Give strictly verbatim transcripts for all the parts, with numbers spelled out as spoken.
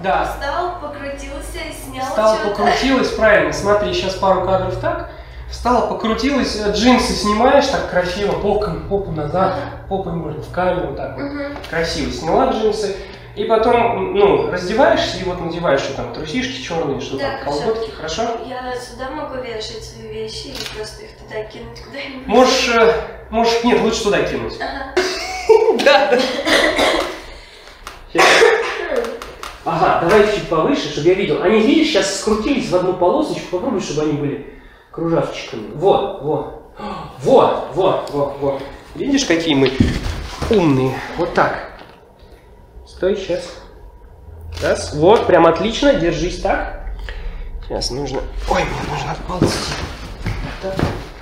Да. Встал, покрутился и снял. Встал, покрутилась, правильно. Смотри, сейчас пару кадров так. Встала, покрутилась, джинсы снимаешь так красиво, попком, попу назад, uh-huh. попой можно в камеру так вот. Uh-huh. Красиво сняла джинсы. И потом, ну, раздеваешься и вот надеваешь, что там, трусишки черные, что да, там, колготки, хорошо? Я сюда могу вешать свои вещи или просто их туда кинуть куда-нибудь? Можешь, можешь, нет, лучше туда кинуть. Ага. Да, да. Ага, давай чуть повыше, чтобы я видел. Они, видишь, сейчас скрутились в одну полосочку, попробуй, чтобы они были кружавчиками. Вот, вот, вот, вот, вот, вот. Видишь, какие мы умные? Вот так. Стой, сейчас. Раз. Вот, прям отлично. Держись так. Сейчас нужно... Ой, мне нужно отползти. Так.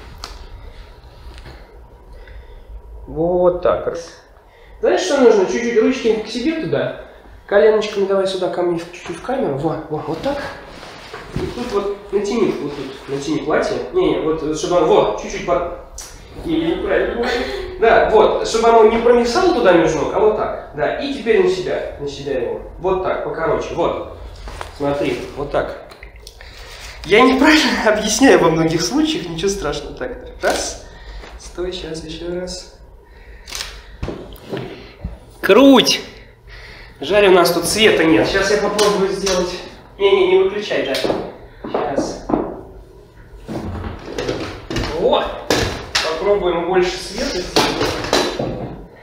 Вот так. Раз. Знаешь, что нужно? Чуть-чуть ручки к себе туда. Коленочками давай сюда ко мне чуть-чуть в камеру. Вот, вот, вот так. И тут вот натяни, вот тут натяни платье. Не-не, вот, чтобы оно... Вот, чуть-чуть под... Или неправильно. Да, вот, чтобы оно не промесало туда между ног, а вот так. Да, и теперь на себя, на себя его. Вот так, покороче, вот. Смотри, вот так. Я неправильно объясняю во многих случаях, ничего страшного. Так, раз. Стой, сейчас еще раз. Круть! Жаль, у нас тут света нет. Сейчас я попробую сделать. Не-не, не выключай, да. Сейчас. Вот. Попробуем больше света сделать.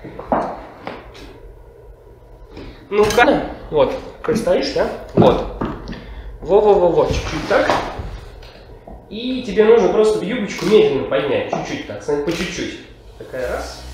Ну-ка. Вот. Как стоишь, да? Вот. Во-во-во-во. Чуть-чуть так. И тебе нужно просто юбочку медленно поднять. Чуть-чуть так. По чуть-чуть. Такая раз.